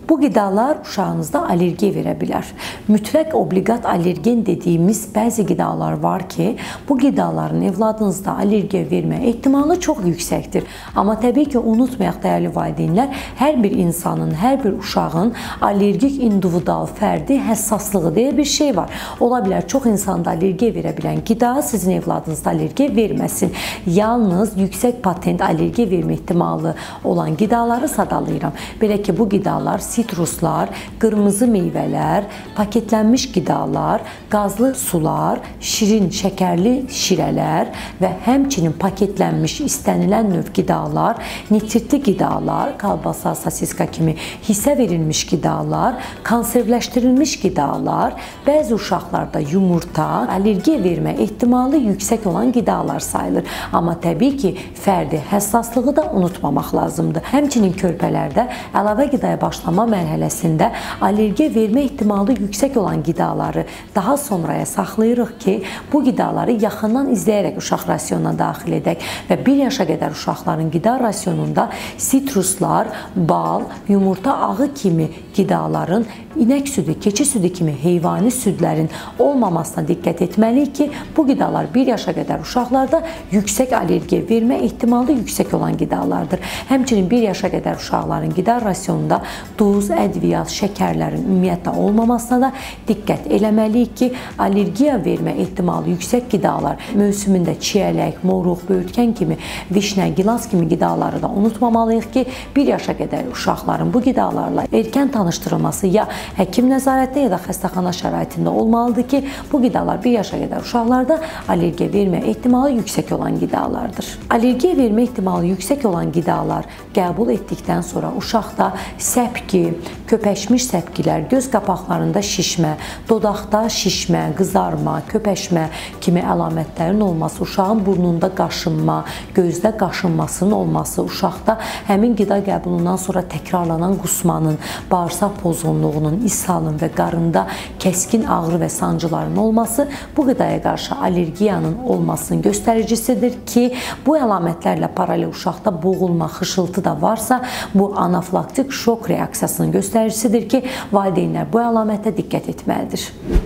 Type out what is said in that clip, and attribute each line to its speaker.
Speaker 1: Bu qidalar uşağınızda allergiya verə bilər. Mütləq obliqat allergen dediyimiz bəzi qidalar var ki, bu qidaların evladınızda allergiya vermə ehtimalı çox yüksəkdir. Amma təbii ki, unutmayaq dəyərli valideynlər, hər bir insanın, hər bir uşağın allergik individual fərdi həssaslığı deyə bir şey var. Ola bilər çox insanda allergiya verə bilən qida sizin evladınızda allergiya verməsin. Yalnız yüksək patent allergiya vermə ehtimalı olan qidaları sadalayıram. Belə ki, bu qidalar sitruslar, qırmızı meyvələr, paketlənmiş qidalar, qazlı sular, şirin, şəkərli şirələr və həmçinin paketlənmiş istənilən növ qidalar, nitritli qidalar, kalbasa, sasiska kimi hissə verilmiş qidalar, konservləşdirilmiş qidalar, bəzi uşaqlarda yumurta, allergiya vermə ehtimalı yüksək olan qidalar sayılır. Amma təbii ki, fərdi həssaslığı da unutmamaq lazımdır. Həmçinin körpələrdə əlavə qidaya başlama mərhələsində allergiya vermə ehtimalı yüksək olan qidaları daha sonraya saxlayırıq ki, bu qidaları yaxından izləyərək uşaq rasionuna daxil edək və 1 yaşa qədər uşaqların qida rasionunda sitruslar, bal, yumurta ağı kimi qidaların, inək südü, keçi südü kimi heyvani südlərin olmamasına diqqət etməliyik ki, bu qidalar 1 yaşa qədər uşaqlarda yüksək allergiya vermə ehtimalı yüksək olan qidalardır. Həmçinin 1 yaşa qədər uşaqların qida rasionunda duz, ədviyyat, şəkərlərin ümumiyyətlə olmamasına da diqqət eləməliyik ki, allergiya vermə ehtimalı yüksək qidalar mövsümündə çiyələk, moruq, böyürtkən kimi, vişnə, gilas kimi qidaları da unutmamalıyıq ki, 1 yaşa qədər uşaqların bu qidalarla erkən tanışdırılması ya həkim nəzarətdə ya da xəstəxana şəraitində olmalıdır ki, bu qidalar 1 yaşa qədər uşaqlarda allergiya vermə ehtimalı yüksək olan qidalardır. Allergiya vermə ehtimalı yüksək olan qidalar qəbul etdikdən sonra uşaqda səpki, köpəşmiş səpkilər, göz qapaqlarında şişmə, dodaqda şişmə, qızarma, köpəşmə kimi əlamətlərin olması, uşağın burnunda qaşınma, gözdə qaşınmasının olması, uşaqda həmin qida qəbulundan sonra təkrarlanan qusmanın, bağırsaq pozğunluğunun, ishalın və qarında kəskin ağrı və sancıların olması bu qidaya qarşı allergiyanın olmasının göstəricisidir ki, bu əlamətlərlə paralel uşaqda boğulma, xışıltı da varsa, bu anafilaktik şok reaksiyasının göstəricisidir ki, valideynlər bu əlamətə diqqət etməlidir.